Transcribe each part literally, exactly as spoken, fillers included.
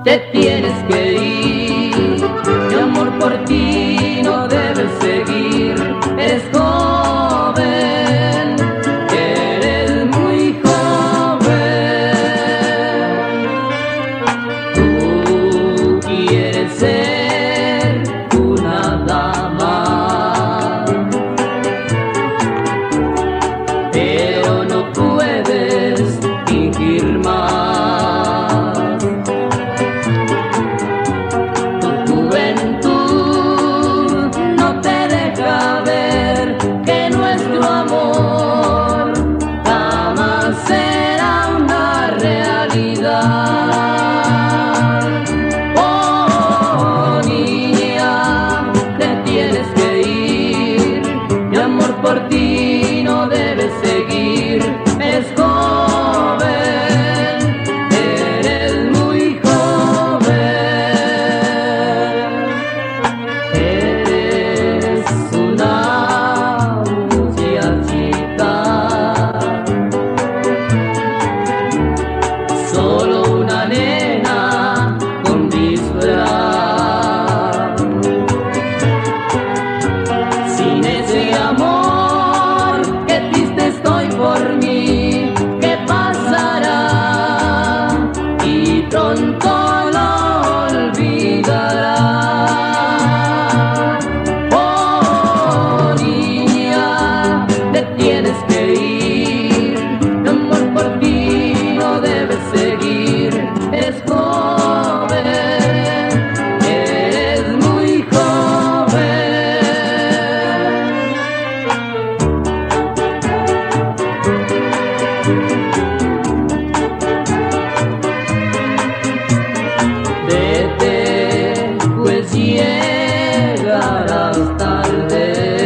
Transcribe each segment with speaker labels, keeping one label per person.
Speaker 1: te tienes que ir. Mi amor por ti no debes seguir. Eres joven, eres muy joven. Tú quieres ser una dama, pero no puedes fingir más. Oh, niña, te tienes que ir. Mi amor por ti no debes seguir. Es joven, eres muy joven. Eres una muchachita, solo una nena con disfraz. Sin ese amor, qué triste estoy por mí. ¿Qué pasará? Y pronto lo olvidarás. Oh, niña, te tienes que ir. Mi amor por ti no debes seguir. Es joven, eres muy joven. Vete, pues llegarás tarde.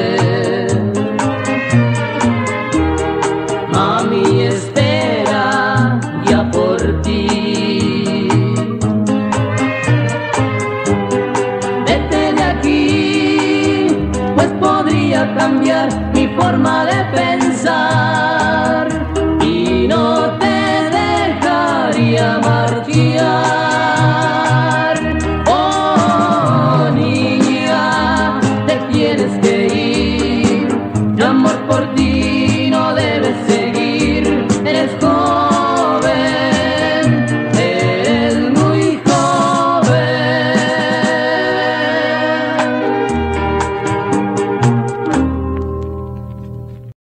Speaker 1: Mami espera ya por ti. Vete de aquí, pues podría cambiar mi forma de pensar.